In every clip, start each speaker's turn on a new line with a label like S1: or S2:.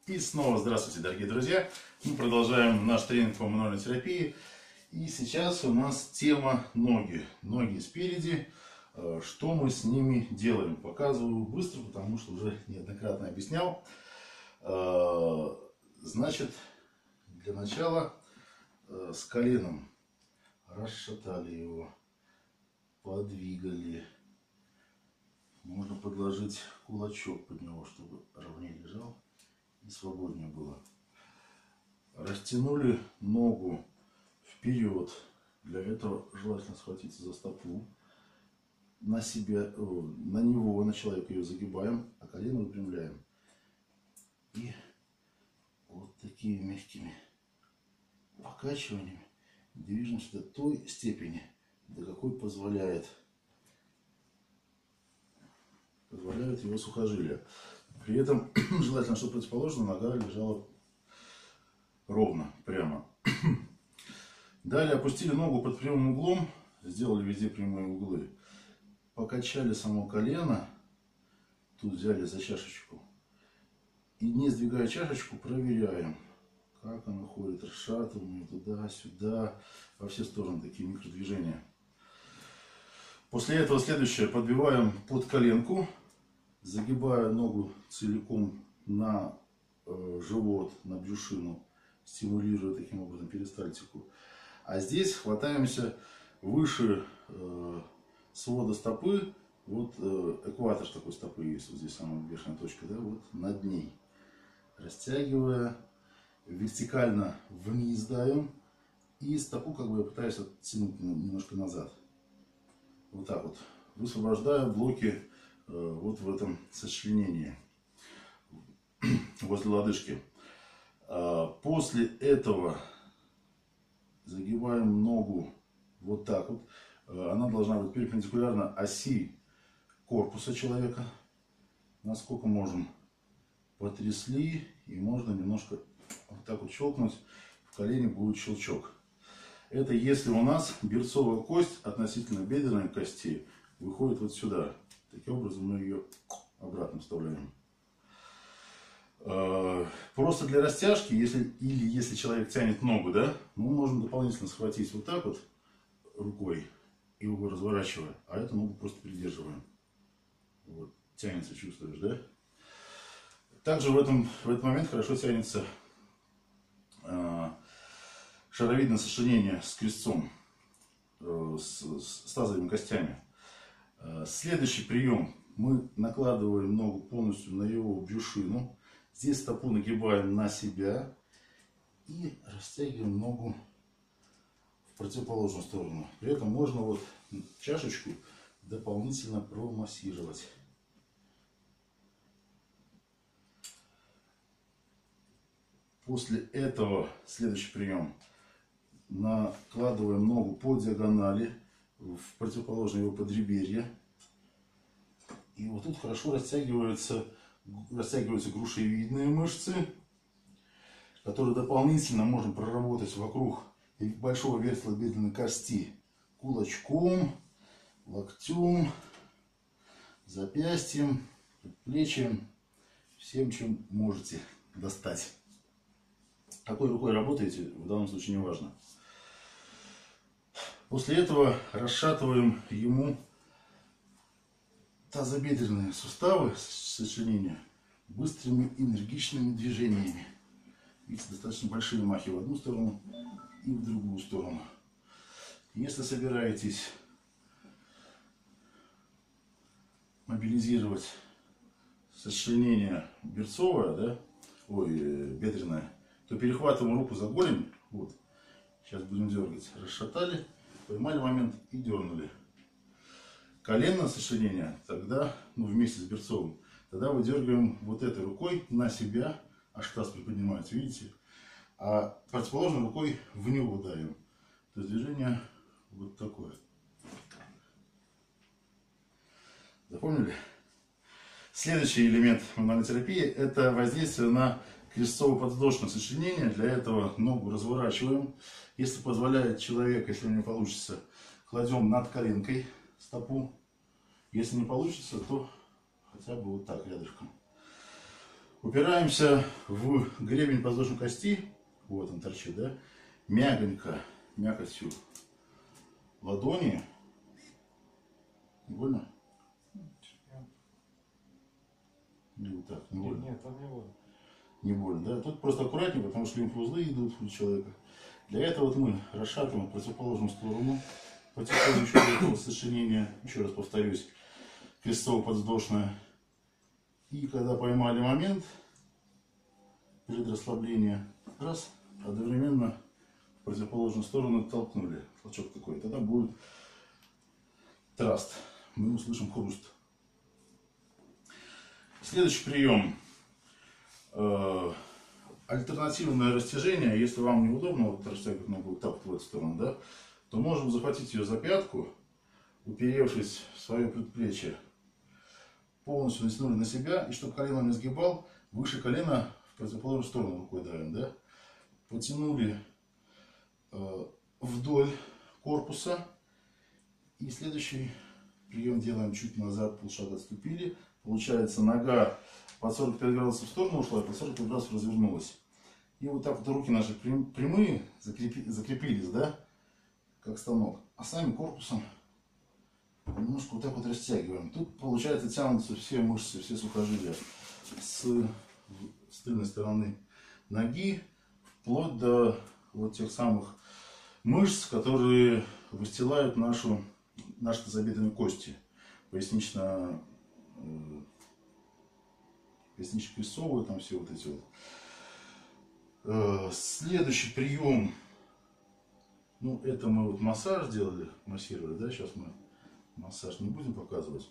S1: И снова здравствуйте, дорогие друзья! Мы продолжаем наш тренинг по мануальной терапии. И сейчас у нас тема ноги. Ноги спереди. Что мы с ними делаем? Показываю быстро, потому что уже неоднократно объяснял. Значит, для начала с коленом расшатали его, подвигали. Можно подложить кулачок под него, чтобы ровнее лежал и свободнее было. Растянули ногу вперед. Для этого желательно схватиться за стопу. На себя, на него, на человека ее загибаем, а колено выпрямляем. И вот такими мягкими покачиваниями движемся до той степени, до какой позволяет его сухожилие. При этом желательно, чтобы противоположная нога лежала ровно, прямо. Далее опустили ногу под прямым углом, сделали везде прямые углы. Покачали само колено, тут взяли за чашечку. И не сдвигая чашечку, проверяем, как она ходит, расшатываем туда-сюда, во все стороны такие микродвижения. После этого следующее, подбиваем под коленку, загибая ногу целиком на живот, на брюшину, стимулируя таким образом перистальтику. А здесь хватаемся выше свода стопы, вот экватор такой стопы есть, вот здесь самая верхняя точка, да, вот над ней. Растягивая, вертикально вниз даем, и стопу как бы я пытаюсь оттянуть немножко назад. Вот так вот, высвобождая блоки вот в этом сочленении, возле лодыжки. После этого загибаем ногу вот так вот. Она должна быть перпендикулярна оси корпуса человека. Насколько можем, потрясли, и можно немножко вот так вот щелкнуть. В колене будет щелчок. Это если у нас берцовая кость относительно бедренной кости выходит вот сюда. Таким образом мы ее обратно вставляем. Просто для растяжки, если человек тянет ногу, да, мы можем дополнительно схватить вот так вот рукой и его разворачивая, а эту ногу просто придерживаем. Вот, тянется, чувствуешь, да? Также в этот момент хорошо тянется шаровидное сочленение с крестцом, с тазовыми костями. Следующий прием. Мы накладываем ногу полностью на его брюшину. Здесь стопу нагибаем на себя и растягиваем ногу в противоположную сторону. При этом можно вот чашечку дополнительно промассировать. После этого следующий прием. Накладываем ногу по диагонали в противоположное его подреберье. И вот тут хорошо растягиваются грушевидные мышцы, которые дополнительно можем проработать вокруг большого вертела бедренной кости кулачком, локтем, запястьем, плечем, всем, чем можете достать. Какой рукой работаете, в данном случае не важно. После этого расшатываем ему тазобедренные суставы, сочленения, быстрыми энергичными движениями. Видите, достаточно большие махи в одну сторону и в другую сторону. Если собираетесь мобилизировать сочленение берцовое, да, бедренное, то перехватываем руку за голень. Вот. Сейчас будем дергать. Расшатали, поймали момент и дернули. Коленное сочленение тогда, вместе с берцовым, тогда выдергиваем вот этой рукой на себя, аж таз приподнимается, видите? А противоположной рукой в него давим. То есть движение вот такое. Запомнили? Следующий элемент мануальной терапии — это воздействие на крестцово-подвздошное сочленение. Для этого ногу разворачиваем. Если позволяет человек, если не получится, кладем над коленкой стопу. Если не получится, то хотя бы вот так рядышком. Упираемся в гребень подвздошной кости. Вот он торчит, да? Мягонько, мякотью ладони. Не больно? Или вот так, не больно?
S2: Нет, там не больно.
S1: Не больно, да? Тут просто аккуратнее, потому что лимфоузлы идут у человека. Для этого вот мы расшатываем в противоположную сторону, потихонечку до этого сочинения, еще раз повторюсь, крестово-подвздошное. И когда поймали момент перед расслаблением, раз, одновременно в противоположную сторону толкнули, толчок такой, тогда будет траст. Мы услышим хруст. Следующий прием. Альтернативное растяжение. Если вам неудобно вот растягивать ногу вот так вот в эту сторону, да, то можем захватить ее за пятку, уперевшись в свое предплечье. Полностью натянули на себя, и чтобы колено не сгибал, выше колена в противоположную сторону рукой давим, да. Потянули вдоль корпуса. И следующий прием делаем чуть назад, полшага отступили. Получается, нога под 45 градусов в сторону ушла, и под 45 градусов развернулась. И вот так вот руки наши прямые закрепились, да, как станок. А сами корпусом немножко вот так вот растягиваем. Тут, получается, тянутся все мышцы, все сухожилия с тыльной стороны ноги, вплоть до вот тех самых мышц, которые выстилают наши тазобедренные кости. Пояснично-крестцовые, там все вот эти вот. Следующий прием, ну это мы вот массаж делали, массировали, да, сейчас мы массаж не будем показывать.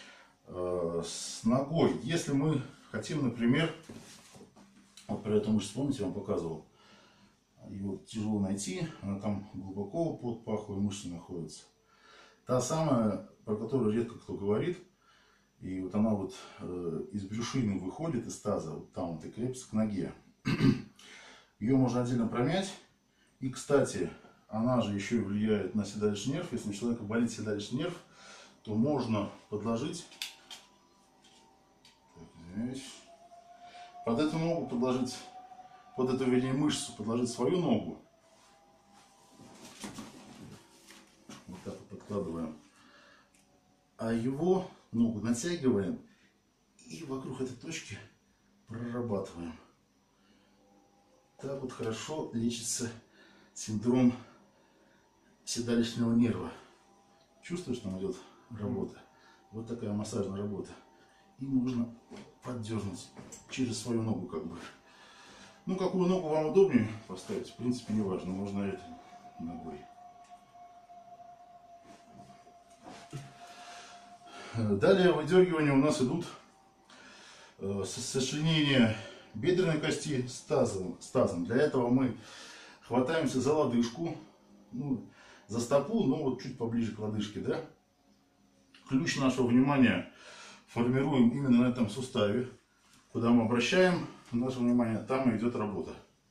S1: С ногой, если мы хотим, например, вот про эту мышцу, помните, я вам показывал, ее тяжело найти, она там глубоко под паховой мышцей находится. Та самая, про которую редко кто говорит, и вот она вот из брюшины выходит, из таза, вот там вот и крепится к ноге. Ее можно отдельно промять. И, кстати, она же еще и влияет на седалищный нерв. Если у человека болит седалищный нерв, то можно подложить, под эту ногу подложить, под эту, вернее, мышцу подложить свою ногу. Вот так вот подкладываем. А его ногу натягиваем и вокруг этой точки прорабатываем. Так вот хорошо лечится синдром седалищного нерва. Чувствуешь, там идет работа? Вот такая массажная работа. И можно поддернуть через свою ногу как бы. Ну, какую ногу вам удобнее поставить, в принципе, не важно. Можно этой ногой. Далее выдергивания у нас идут сочленения бедренной кости с тазом. Для этого мы хватаемся за лодыжку, ну, за стопу, но вот чуть поближе к лодыжке, да. Ключ нашего внимания формируем именно на этом суставе. Куда мы обращаем наше внимание, там и идет работа.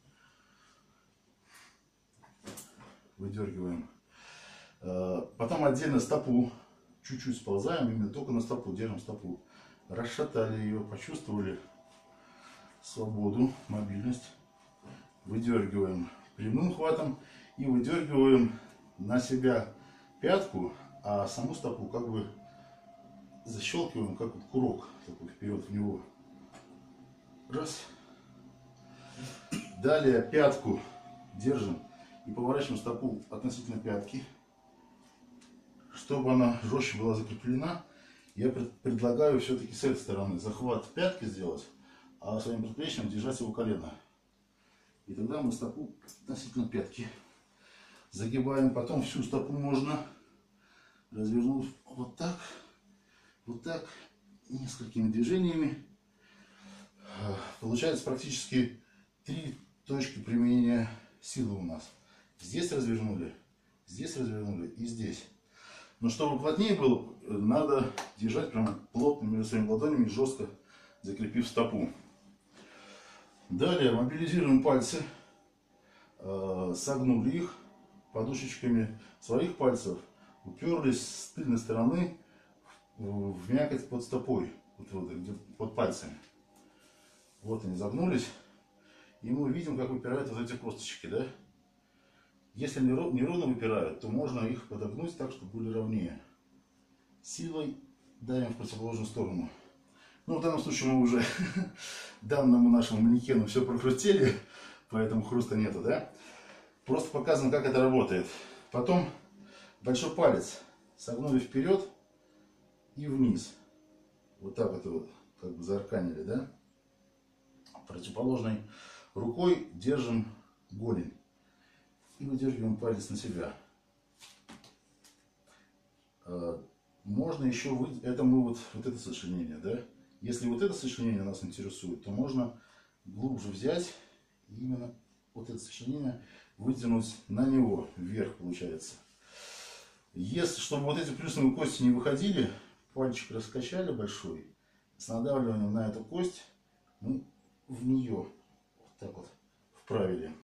S1: Выдергиваем. Потом отдельно стопу. Чуть-чуть сползаем, именно только на стопу, держим стопу. Расшатали ее, почувствовали свободу, мобильность. Выдергиваем прямым хватом и выдергиваем на себя пятку, а саму стопу как бы защелкиваем, как вот курок, такой вперед в него. Раз. Далее пятку держим и поворачиваем стопу относительно пятки. Чтобы она жестче была закреплена, я предлагаю все-таки с этой стороны захват пятки сделать, а своим предплечьем держать его колено. И тогда мы стопу относительно пятки загибаем. Потом всю стопу можно развернуть вот так, несколькими движениями. Получается практически 3 точки применения силы у нас. Здесь развернули и здесь. Но чтобы плотнее было, надо держать прям плотно между своими ладонями, жестко закрепив стопу. Далее мобилизируем пальцы, согнули их подушечками своих пальцев, уперлись с тыльной стороны в мякоть под стопой, вот, где под пальцами. Вот они загнулись. И мы видим, как выпирают вот эти косточки, да? Если неровно выпирают, то можно их подогнуть так, чтобы были ровнее. Силой давим в противоположную сторону. Ну, в данном случае мы уже данному нашему манекену все прокрутили, поэтому хруста нету, да? Просто показано, как это работает. Потом большой палец согнули вперед и вниз. Вот так вот как бы заарканили, да? Противоположной рукой держим голень и выдергиваем палец на себя. Можно еще это мы вот это сочленение, да? Если вот это сочленение нас интересует, то можно глубже взять и именно вот это сочленение вытянуть на него вверх, получается. Если, чтобы вот эти плюсовые кости не выходили, пальчик раскачали большой, с надавливанием на эту кость мы в нее вот так вот вправили.